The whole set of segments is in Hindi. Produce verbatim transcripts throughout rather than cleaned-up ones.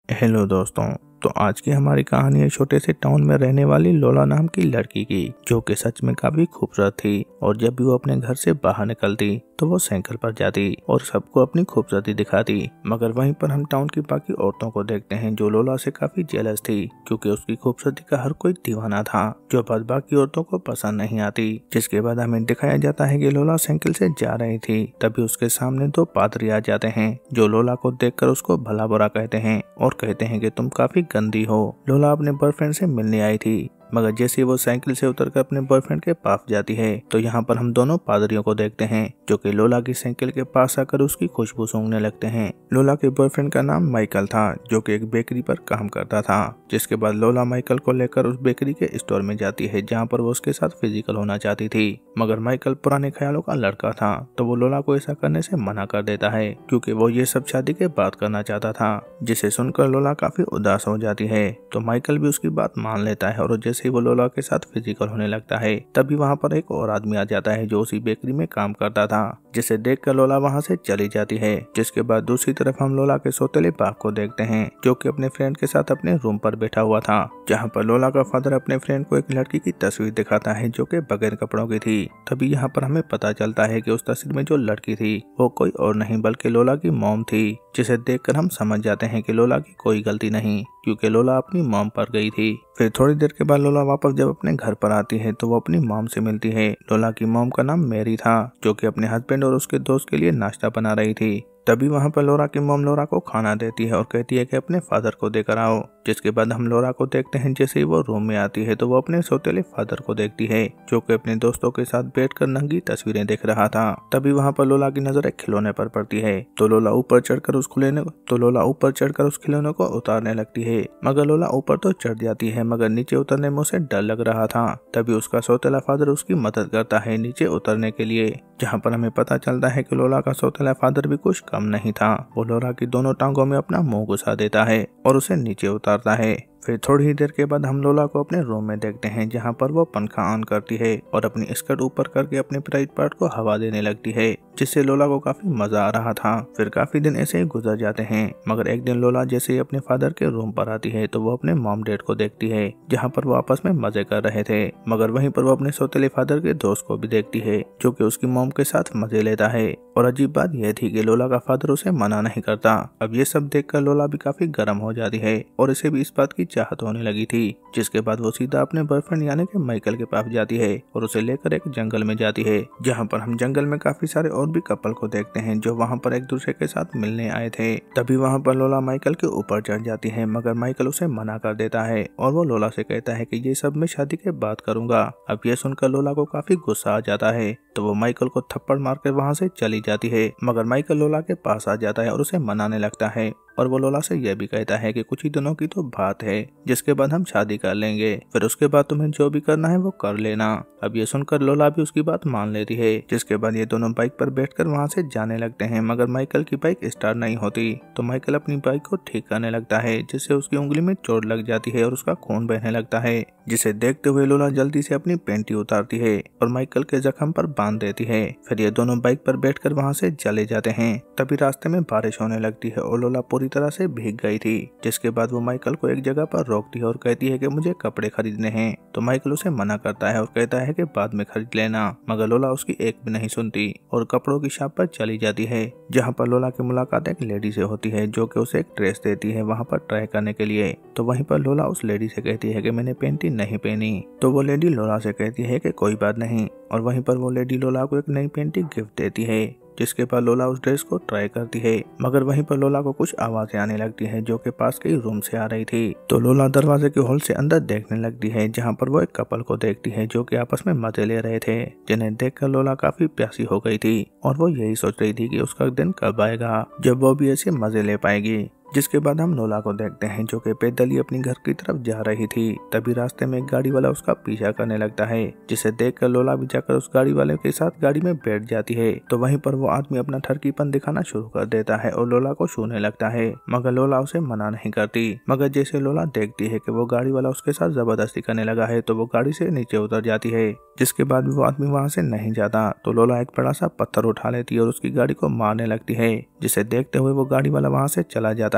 हेलो दोस्तों। तो आज की हमारी कहानी है छोटे से टाउन में रहने वाली लोला नाम की लड़की की, जो कि सच में काफी खूबसूरत थी। और जब भी वो अपने घर से बाहर निकलती तो वो साइकिल पर जाती और सबको अपनी खूबसूरती दिखाती। मगर वहीं पर हम टाउन की बाकी औरतों को देखते हैं जो लोला से काफी जेलस थी, क्योंकि उसकी खूबसूरती का हर कोई दीवाना था, जो बात बाकी औरतों को पसंद नहीं आती। जिसके बाद हमें दिखाया जाता है कि लोला साइकिल से जा रही थी, तभी उसके सामने दो पादरी आ जाते हैं, जो लोला को देखकर उसको भला बुरा कहते हैं और कहते हैं कि तुम काफी गंदी हो। लोला अपने बॉयफ्रेंड से मिलने आई थी, मगर जैसे वो साइकिल से उतरकर अपने बॉयफ्रेंड के पास जाती है तो यहाँ पर हम दोनों पादरियों को देखते हैं, जो कि लोला की साइकिल के पास आकर उसकी खुशबू सूंघने लगते हैं। लोला के बॉयफ्रेंड का नाम माइकल था, जो कि एक बेकरी पर काम करता था। जिसके बाद लोला माइकल को लेकर उस बेकरी के स्टोर में जाती है, जहाँ पर वो उसके साथ फिजिकल होना चाहती थी। मगर माइकल पुराने ख्यालों का लड़का था, तो वो लोला को ऐसा करने से मना कर देता है, क्योंकि वो ये सब शादी के बाद करना चाहता था। जिसे सुनकर लोला काफी उदास हो जाती है, तो माइकल भी उसकी बात मान लेता है और जैसे ही वो लोला के साथ फिजिकल होने लगता है, तभी वहाँ पर एक और आदमी आ जाता है जो उसी बेकरी में काम करता था। जिसे देखकर लोला वहाँ से चली जाती है। जिसके बाद दूसरी तरफ हम लोला के सौतेले बाप को देखते हैं, जो कि अपने फ्रेंड के साथ अपने रूम पर बैठा हुआ था, जहाँ पर लोला का फादर अपने फ्रेंड को एक लड़की की तस्वीर दिखाता है, जो कि बगैर कपड़ों की थी। तभी यहाँ पर हमें पता चलता है कि उस तस्वीर में जो लड़की थी वो कोई और नहीं बल्कि लोला की मॉम थी। जिसे देखकर हम समझ जाते हैं कि लोला की कोई गलती नहीं, क्योंकि लोला अपनी मॉम पर गई थी। फिर थोड़ी देर के बाद लोला वापस जब अपने घर पर आती है तो वो अपनी मॉम से मिलती है। लोला की मॉम का नाम मैरी था, जो कि अपने हस्बैंड और उसके दोस्त के लिए नाश्ता बना रही थी। तभी वहाँ पर लोरा की मॉम लोरा को खाना देती है और कहती है कि अपने फादर को देकर आओ। जिसके बाद हम लोरा को देखते हैं, जैसे ही वो रूम में आती है तो वो अपने सौतेले फादर को देखती है, जो कि अपने दोस्तों के साथ बैठकर नंगी तस्वीरें देख रहा था। तभी वहाँ पर लोला की नजर एक खिलौने पर पड़ती है, तो लोला ऊपर चढ़कर उस खिलौने तो लोला ऊपर चढ़कर उस खिलौने को उतारने लगती है। मगर लोला ऊपर तो चढ़ जाती है, मगर नीचे उतरने में उसे डर लग रहा था। तभी उसका सौतेला फादर उसकी मदद करता है नीचे उतरने के लिए, जहाँ पर हमें पता चलता है कि लोला का सौतेला फादर भी कुछ कम नहीं था। वो लोला की दोनों टांगों में अपना मुंह घुसा देता है और उसे नीचे उतारता है। फिर थोड़ी ही देर के बाद हम लोला को अपने रूम में देखते हैं, जहाँ पर वो पंखा ऑन करती है और अपनी स्कर्ट ऊपर करके अपने प्राइवेट पार्ट को हवा देने लगती है, जिससे लोला को काफी मजा आ रहा था। फिर काफी दिन ऐसे ही गुजर जाते हैं, मगर एक दिन लोला जैसे ही अपने फादर के रूम पर आती है तो वो अपने मॉम डैड को देखती है, जहाँ पर वो आपस में मजे कर रहे थे। मगर वहीं पर वो अपने सौतेले फादर के दोस्त को भी देखती है, जो कि उसकी मॉम के साथ मजे लेता है। और अजीब बात यह थी कि लोला का फादर उसे मना नहीं करता। अब ये सब देखकर लोला भी काफी गर्म हो जाती है और इसे भी इस बात की चाहत होने लगी थी। जिसके बाद वो सीधा अपने बॉयफ्रेंड यानी कि माइकल के पास जाती है और उसे लेकर एक जंगल में जाती है, जहाँ पर हम जंगल में काफी सारे और भी कपल को देखते हैं, जो वहाँ पर एक दूसरे के साथ मिलने आए थे। तभी वहाँ पर लोला माइकल के ऊपर चढ़ जाती है, मगर माइकल उसे मना कर देता है और वो लोला से कहता है कि ये सब मैं शादी के बाद करूंगा। अब ये सुनकर लोला को काफी गुस्सा आ जाता है, तो वो माइकल को थप्पड़ मारकर वहाँ से चली जाती है। मगर माइकल लोला के पास आ जाता है और उसे मनाने लगता है, और वो लोला से यह भी कहता है कि कुछ ही दिनों की तो बात है, जिसके बाद हम शादी कर लेंगे, फिर उसके बाद तुम्हें जो भी करना है वो कर लेना। अब ये सुनकर लोला भी उसकी बात मान लेती है। जिसके बाद ये दोनों बाइक पर बैठकर वहाँ से जाने लगते हैं, मगर माइकल की बाइक स्टार्ट नहीं होती, तो माइकल अपनी बाइक को ठीक करने लगता है, जिससे उसकी उंगली में चोट लग जाती है और उसका खून बहने लगता है। जिसे देखते हुए लोला जल्दी से अपनी पेंटी उतारती है और माइकल के जख्म पर बांध देती है। फिर ये दोनों बाइक पर बैठकर वहाँ से चले जाते हैं। तभी रास्ते में बारिश होने लगती है और लोला पूरी तरह से भीग गई थी। जिसके बाद वो माइकल को एक जगह पर रोकती है और कहती है कि मुझे कपड़े खरीदने हैं, तो माइकल उसे मना करता है और कहता है कि बाद में खरीद लेना। मगर लोला उसकी एक भी नहीं सुनती और कपड़ों की शॉप पर चली जाती है, जहाँ पर लोला की मुलाकात एक लेडी से होती है, जो कि उसे एक ड्रेस देती है वहाँ पर ट्राई करने के लिए। तो वहीं पर लोला उस लेडी से कहती है कि मैंने पेंटी नहीं पहनी, तो वो लेडी लोला से कहती है कि कोई बात नहीं, और वहीं पर वो लेडी लोला को एक नई पेंटी गिफ्ट देती है। जिसके बाद लोला उस ड्रेस को ट्राई करती है, मगर वहीं पर लोला को कुछ आवाजें आने लगती है, जो कि पास के रूम से आ रही थी। तो लोला दरवाजे के होल से अंदर देखने लगती है, जहां पर वो एक कपल को देखती है, जो कि आपस में मजे ले रहे थे, जिन्हें देखकर लोला काफी प्यासी हो गई थी और वो यही सोच रही थी कि उसका दिन कब आएगा जब वो भी ऐसे मजे ले पाएगी। जिसके बाद हम लोला को देखते हैं, जो कि पैदल ही अपनी घर की तरफ जा रही थी। तभी रास्ते में एक गाड़ी वाला उसका पीछा करने लगता है, जिसे देखकर लोला भी जाकर उस गाड़ी वाले के साथ गाड़ी में बैठ जाती है। तो वहीं पर वो आदमी अपना ठरकीपन दिखाना शुरू कर देता है और लोला को छूने लगता है, मगर लोला उसे मना नहीं करती। मगर जैसे लोला देखती है कि वो गाड़ी वाला उसके साथ जबरदस्ती करने लगा है, तो वो गाड़ी से नीचे उतर जाती है। जिसके बाद भी वो आदमी वहाँ से नहीं जाता, तो लोला एक बड़ा सा पत्थर उठा लेती है और उसकी गाड़ी को मारने लगती है, जिसे देखते हुए वो गाड़ी वाला वहाँ से चला जाता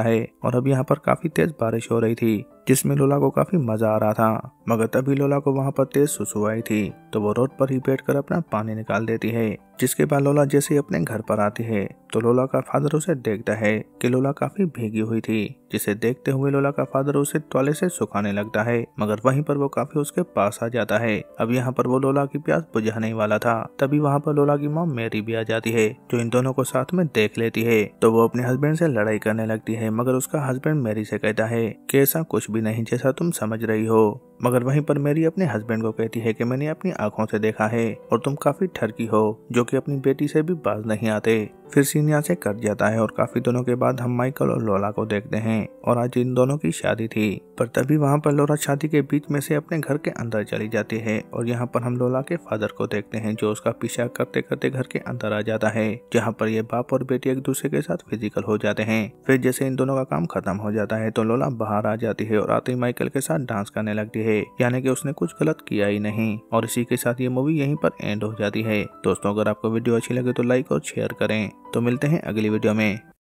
जाता है और अब यहाँ पर काफी तेज बारिश हो रही थी, जिसमें लोला को काफी मजा आ रहा था। मगर तभी लोला को वहाँ पर तेज सुसु आई थी, तो वो रोड पर ही बैठकर अपना पानी निकाल देती है। जिसके बाद लोला जैसे ही अपने घर पर आती है तो लोला का फादर उसे देखता है कि लोला काफी भीगी हुई थी, जिसे देखते हुए लोला का फादर उसे टॉयलेट से सुखाने लगता है। मगर वहीं पर वो काफी उसके पास आ जाता है। अब यहाँ पर वो लोला की प्यास बुझाने वाला था, तभी वहाँ पर लोला की मॉम मेरी भी आ जाती है, जो इन दोनों को साथ में देख लेती है। तो वो अपने हस्बैंड से लड़ाई करने लगती है, मगर उसका हस्बैंड मेरी से कहता है कि ऐसा कुछ भी नहीं जैसा तुम समझ रही हो। मगर वहीं पर मेरी अपने हस्बैंड को कहती है कि मैंने अपनी आंखों से देखा है और तुम काफी ठरकी हो, जो कि अपनी बेटी से भी बाज नहीं आते। फिर सीन यहाँ से कट जाता है और काफी दिनों के बाद हम माइकल और लोला को देखते हैं और आज इन दोनों की शादी थी। पर तभी वहाँ पर लोला शादी के बीच में से अपने घर के अंदर चली जाती है और यहाँ पर हम लोला के फादर को देखते हैं, जो उसका पीछा करते करते घर के अंदर आ जाता है, जहाँ पर ये बाप और बेटी एक दूसरे के साथ फिजिकल हो जाते हैं। फिर जैसे इन दोनों का काम खत्म हो जाता है तो लोला बाहर आ जाती है और आते ही माइकल के साथ डांस करने लगती है, यानी कि उसने कुछ गलत किया ही नहीं। और इसी के साथ ये मूवी यहीं पर एंड हो जाती है। दोस्तों, अगर आपको वीडियो अच्छी लगे तो लाइक और शेयर करें। तो मिलते हैं अगली वीडियो में।